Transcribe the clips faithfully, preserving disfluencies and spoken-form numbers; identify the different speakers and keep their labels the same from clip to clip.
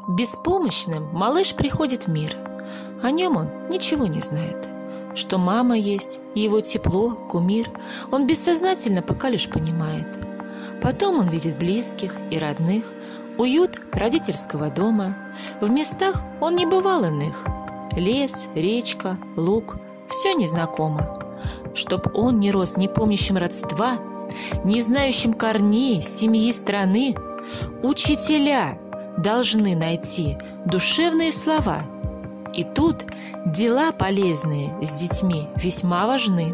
Speaker 1: Беспомощным малыш приходит в мир. О нем он ничего не знает. Что мама есть, его тепло, кумир, он бессознательно пока лишь понимает. Потом он видит близких и родных, уют родительского дома. В местах он не бывал иных. Лес, речка, луг – все незнакомо. Чтоб он не рос не помнящим родства, не знающим корней, семьи, страны, учителя должны найти душевные слова. И тут дела полезные с детьми весьма важны.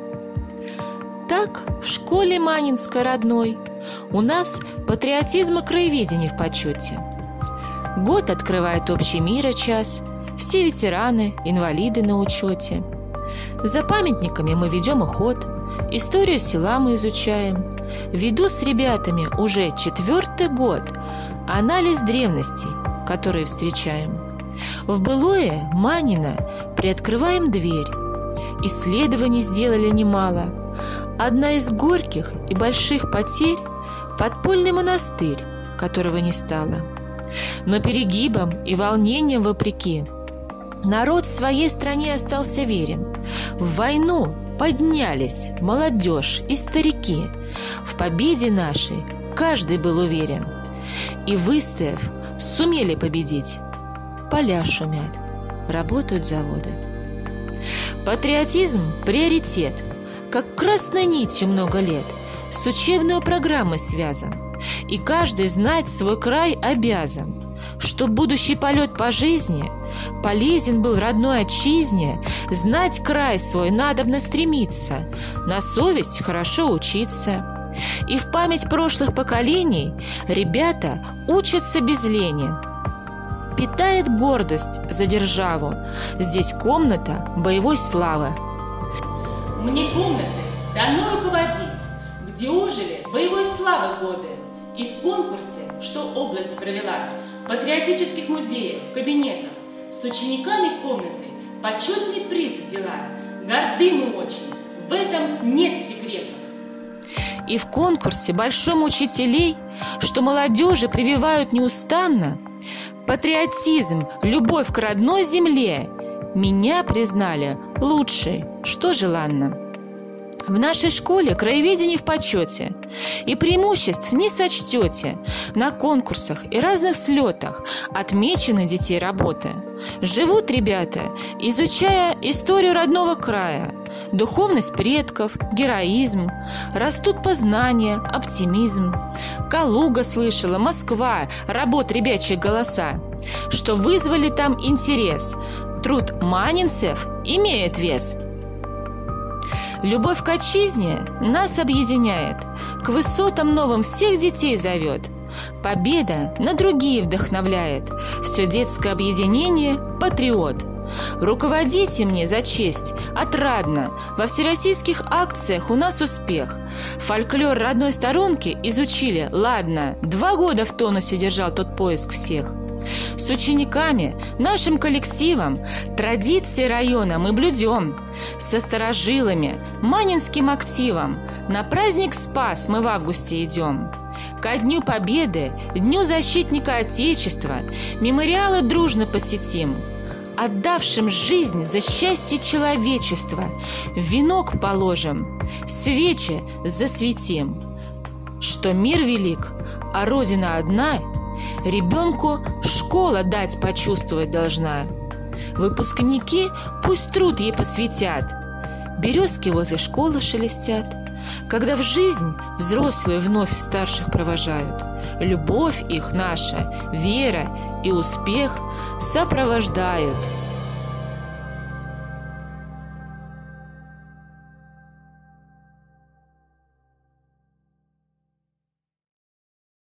Speaker 1: Так в школе Манинской родной у нас патриотизм и краеведение в почете. Год открывает общий мира час, все ветераны, инвалиды на учете. За памятниками мы ведем уход, историю села мы изучаем. Веду с ребятами уже четвертый год анализ древностей, которые встречаем. В былое Манино приоткрываем дверь. Исследований сделали немало. Одна из горьких и больших потерь – подпольный монастырь, которого не стало. Но перегибам и волнениям вопреки народ своей стране остался верен. В войну поднялись молодежь и старики. В победе нашей каждый был уверен. И, выстояв, сумели победить. Поля шумят, работают заводы. Патриотизм – приоритет, как красной нитью много лет с учебной программой связан. И каждый знать свой край обязан. Чтоб будущий полет по жизни полезен был родной отчизне, знать край свой надобно стремиться, на совесть хорошо учиться. И в память прошлых поколений ребята учатся без лени. Питает гордость за державу, здесь комната боевой славы.
Speaker 2: Мне комнаты дано руководить, где ожили боевой славы годы. И в конкурсе, что область провела, патриотических музеев, кабинетов, с учениками комнаты почетный приз взяла. Горды мы очень, в этом нет секретов.
Speaker 1: И в конкурсе большом учителей, что молодежи прививают неустанно, патриотизм, любовь к родной земле, меня признали лучшей, что желанно. В нашей школе краеведение в почете, и преимуществ не сочтете. На конкурсах и разных слетах отмечены детей работы. Живут ребята, изучая историю родного края, духовность предков, героизм. Растут познания, оптимизм. Калуга слышала, Москва, работ ребячьи голоса, что вызвали там интерес. Труд манинцев имеет вес. Любовь к отчизне нас объединяет, к высотам новым всех детей зовет. Победа на другие вдохновляет, все детское объединение – патриот. Руководите мне за честь, отрадно, во всероссийских акциях у нас успех. Фольклор родной сторонки изучили, ладно, два года в тонусе держал тот поиск всех. С учениками, нашим коллективом, традиции района мы блюдем. Со старожилами, манинским активом на праздник Спас мы в августе идем. Ко Дню Победы, Дню защитника Отечества мемориалы дружно посетим. Отдавшим жизнь за счастье человечества венок положим, свечи засветим. Что мир велик, а Родина одна, ребенку школа дать почувствовать должна. Выпускники пусть труд ей посвятят. Березки возле школы шелестят, когда в жизнь взрослые вновь старших провожают. Любовь их наша, вера и успех сопровождают.